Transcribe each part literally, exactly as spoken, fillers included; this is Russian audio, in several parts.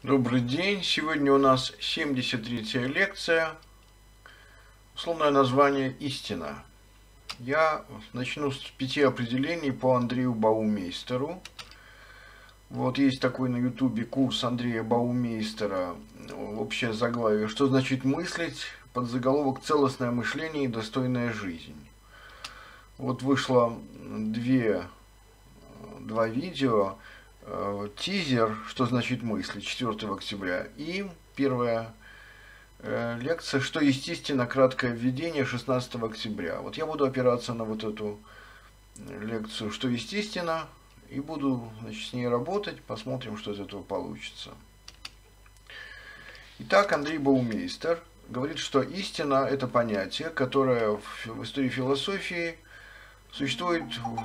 Добрый день. Сегодня у нас семьдесят третья лекция. Условное название «Истина». Я начну с пяти определений по Андрею Баумейстеру. Вот есть такой на ютубе курс Андрея Баумейстера, общее заглавие «Что значит мыслить?», подзаголовок «Целостное мышление и достойная жизнь». Вот вышло две, два видео. Тизер, что значит мысли, четвёртого октября, и первая э, лекция, что естественно, краткое введение, шестнадцатого октября. Вот я буду опираться на вот эту лекцию, что естественно, и буду, значит, с ней работать, посмотрим, что из этого получится. Итак, Андрей Баумейстер говорит, что истина – это понятие, которое в, в истории философии существует в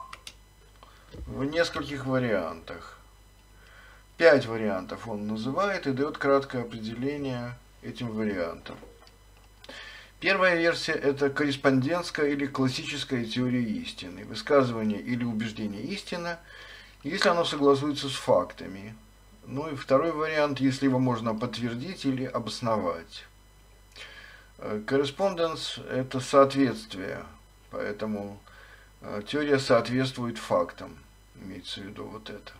в нескольких вариантах. Пять вариантов он называет и дает краткое определение этим вариантам. Первая версия – это корреспондентская или классическая теория истины, высказывание или убеждение истины, если оно согласуется с фактами. Ну и второй вариант, если его можно подтвердить или обосновать. Корреспонденс – это соответствие, поэтому теория соответствует фактам, имеется в виду вот это.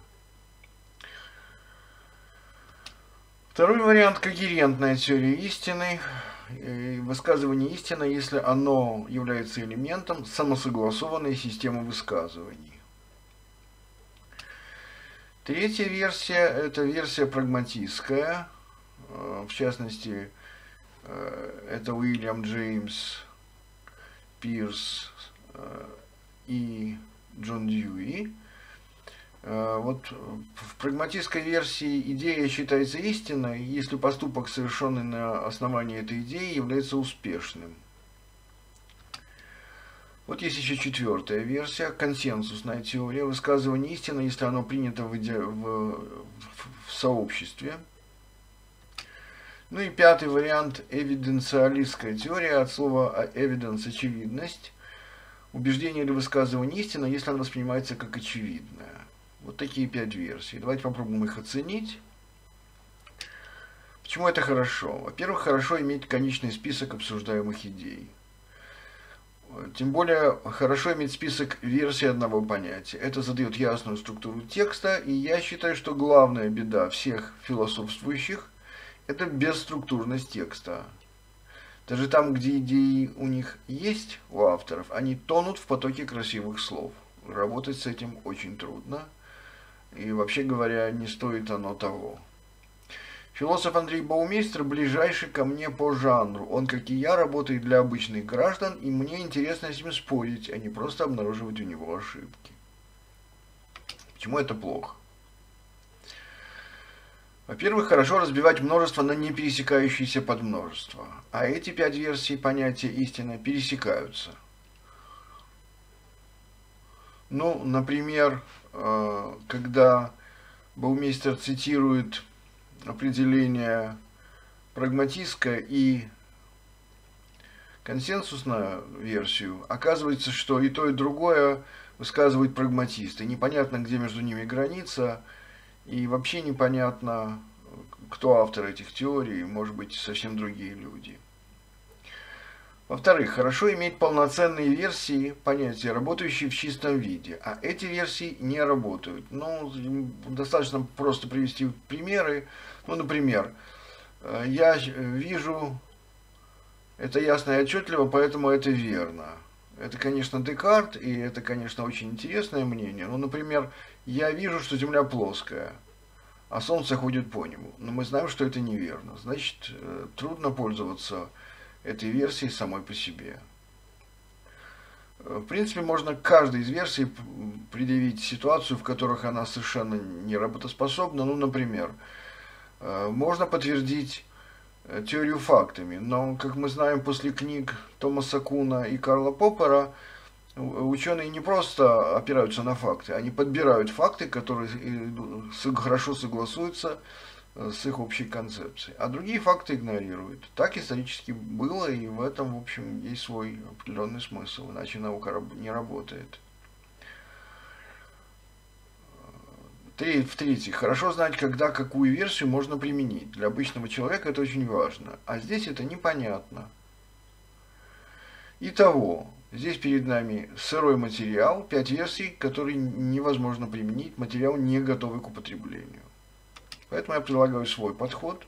Второй вариант – когерентная теория истины, высказывание истины, если оно является элементом самосогласованной системы высказываний. Третья версия – это версия прагматистская, в частности, это Уильям Джеймс Пирс и Джон Дьюи. Вот в прагматистской версии идея считается истинной, если поступок, совершенный на основании этой идеи, является успешным. Вот есть еще четвертая версия, консенсусная теория, высказывание истины, если оно принято в, иде... в... в сообществе. Ну и пятый вариант – эвиденциалистская теория, от слова evidence – очевидность. Убеждение или высказывание истины, если оно воспринимается как очевидное. Вот такие пять версий. Давайте попробуем их оценить. Почему это хорошо? Во-первых, хорошо иметь конечный список обсуждаемых идей. Тем более, хорошо иметь список версий одного понятия. Это задает ясную структуру текста, и я считаю, что главная беда всех философствующих – это бесструктурность текста. Даже там, где идеи у них есть, у авторов, они тонут в потоке красивых слов. Работать с этим очень трудно. И, вообще говоря, не стоит оно того. Философ Андрей Баумейстер ближайший ко мне по жанру. Он, как и я, работает для обычных граждан, и мне интересно с ним спорить, а не просто обнаруживать у него ошибки. Почему это плохо? Во-первых, хорошо разбивать множество на не пересекающиеся подмножества. А эти пять версий понятия истины пересекаются. Ну, например, когда Баумейстер цитирует определение прагматистское и консенсусную версию, оказывается, что и то, и другое высказывают прагматисты. Непонятно, где между ними граница. И вообще непонятно, кто автор этих теорий, может быть, совсем другие люди. Во-вторых, хорошо иметь полноценные версии понятия, работающие в чистом виде, а эти версии не работают. Ну, достаточно просто привести примеры. Ну, например, я вижу это ясно и отчетливо, поэтому это верно. Это, конечно, Декарт, и это, конечно, очень интересное мнение. Ну, например, я вижу, что Земля плоская, а Солнце ходит по нему. Но мы знаем, что это неверно. Значит, трудно пользоваться этой версией самой по себе. В принципе, можно к каждой из версий предъявить ситуацию, в которых она совершенно не работоспособна. Ну, например, можно подтвердить теорию фактами, но, как мы знаем, после книг Томаса Куна и Карла Поппера, ученые не просто опираются на факты, они подбирают факты, которые хорошо согласуются с их общей концепцией, а другие факты игнорируют. Так исторически было, и в этом, в общем, есть свой определенный смысл, иначе наука не работает. В-третьих, хорошо знать, когда какую версию можно применить. Для обычного человека это очень важно. А здесь это непонятно. Итого, здесь перед нами сырой материал, пять версий, которые невозможно применить, материал не готовый к употреблению. Поэтому я предлагаю свой подход.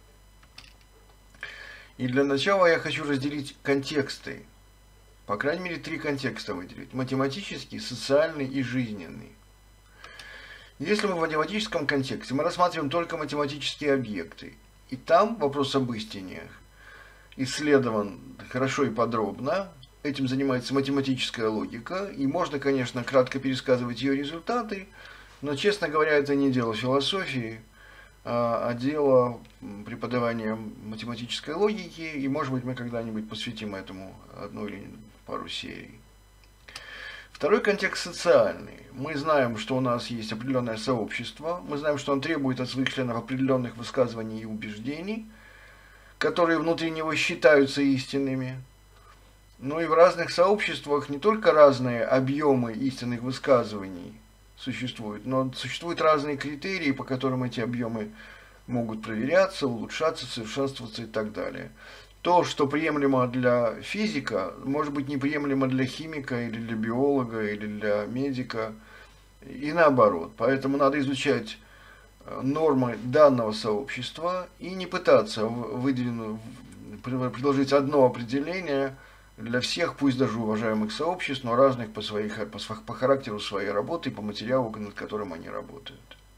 И для начала я хочу разделить контексты. По крайней мере, три контекста выделить. Математический, социальный и жизненный. Если мы в математическом контексте, мы рассматриваем только математические объекты. И там вопрос об истине исследован хорошо и подробно. Этим занимается математическая логика. И можно, конечно, кратко пересказывать ее результаты. Но, честно говоря, это не дело философии, а дело преподавания математической логики. И, может быть, мы когда-нибудь посвятим этому одну или пару серий. Второй контекст социальный. Мы знаем, что у нас есть определенное сообщество, мы знаем, что он требует от своих членов определенных высказываний и убеждений, которые внутри него считаются истинными. Но и в разных сообществах не только разные объемы истинных высказываний существуют, но существуют разные критерии, по которым эти объемы могут проверяться, улучшаться, совершенствоваться и так далее. То, что приемлемо для физика, может быть неприемлемо для химика, или для биолога, или для медика, и наоборот. Поэтому надо изучать нормы данного сообщества и не пытаться выделить, предложить одно определение для всех, пусть даже уважаемых сообществ, но разных по, своих, по, по характеру своей работы и по материалу, над которым они работают.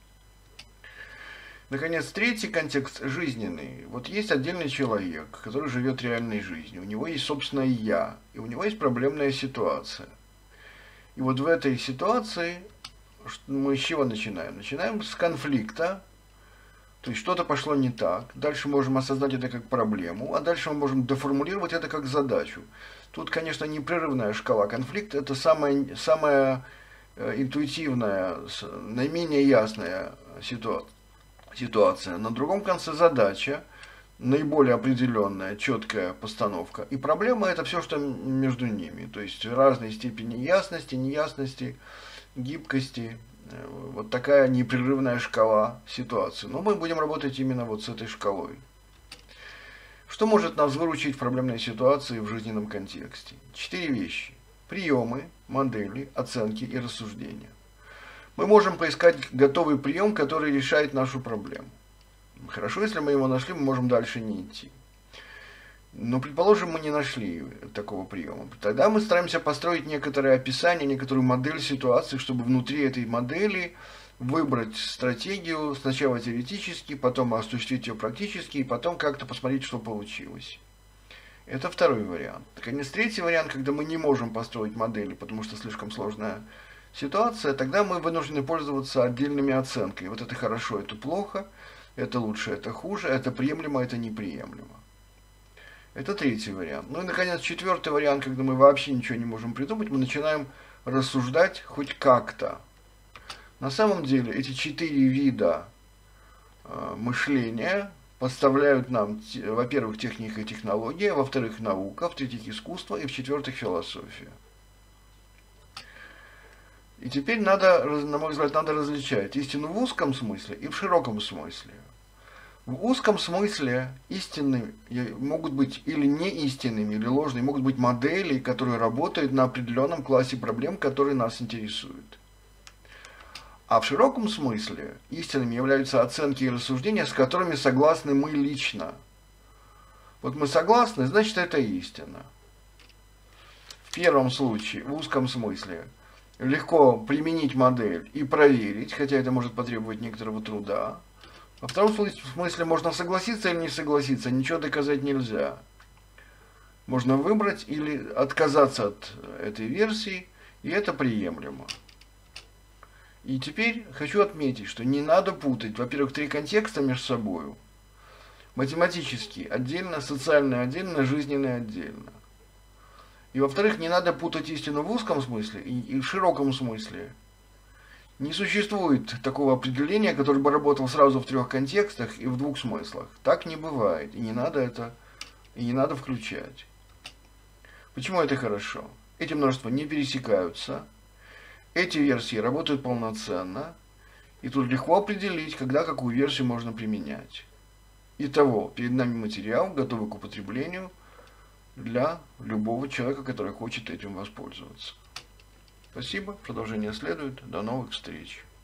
Наконец, третий контекст жизненный. Вот есть отдельный человек, который живет реальной жизнью. У него есть собственное «я», и у него есть проблемная ситуация. И вот в этой ситуации мы с чего начинаем? Начинаем с конфликта, то есть что-то пошло не так. Дальше можем осознать это как проблему, а дальше мы можем деформулировать это как задачу. Тут, конечно, непрерывная шкала конфликта, это самая, самая интуитивная, наименее ясная ситуация. ситуация. На другом конце задача, наиболее определенная, четкая постановка. И проблема — это все, что между ними. То есть разные степени ясности, неясности, гибкости. Вот такая непрерывная шкала ситуации. Но мы будем работать именно вот с этой шкалой. Что может нас выручить в проблемной ситуации в жизненном контексте? Четыре вещи. Приемы, модели, оценки и рассуждения. Мы можем поискать готовый прием, который решает нашу проблему. Хорошо, если мы его нашли, мы можем дальше не идти. Но, предположим, мы не нашли такого приема. Тогда мы стараемся построить некоторое описание, некоторую модель ситуации, чтобы внутри этой модели выбрать стратегию, сначала теоретически, потом осуществить ее практически, и потом как-то посмотреть, что получилось. Это второй вариант. Наконец, третий вариант, когда мы не можем построить модели, потому что слишком сложная ситуация, тогда мы вынуждены пользоваться отдельными оценками. Вот это хорошо, это плохо, это лучше, это хуже, это приемлемо, это неприемлемо. Это третий вариант. Ну и, наконец, четвертый вариант, когда мы вообще ничего не можем придумать, мы начинаем рассуждать хоть как-то. На самом деле, эти четыре вида э, мышления подставляют нам, во-первых, техника и технология, во-вторых, наука, в-третьих, искусство и, в-четвертых, философия. И теперь надо, на мой взгляд, надо различать истину в узком смысле и в широком смысле. В узком смысле истинны могут быть или не истинными, или ложными, могут быть модели, которые работают на определенном классе проблем, которые нас интересуют. А в широком смысле истинными являются оценки и рассуждения, с которыми согласны мы лично. Вот мы согласны, значит, это истина. В первом случае, в узком смысле, легко применить модель и проверить, хотя это может потребовать некоторого труда. Во втором смысле можно согласиться или не согласиться, ничего доказать нельзя. Можно выбрать или отказаться от этой версии, и это приемлемо. И теперь хочу отметить, что не надо путать, во-первых, три контекста между собой. Математический отдельно, социальный отдельно, жизненный отдельно. И во-вторых, не надо путать истину в узком смысле и, и в широком смысле. Не существует такого определения, которое бы работало сразу в трех контекстах и в двух смыслах. Так не бывает, и не надо это, и не надо включать. Почему это хорошо? Эти множества не пересекаются, эти версии работают полноценно, И тут легко определить, когда какую версию можно применять. Итого, перед нами материал, готовый к употреблению для любого человека, который хочет этим воспользоваться. Спасибо, продолжение следует. До новых встреч.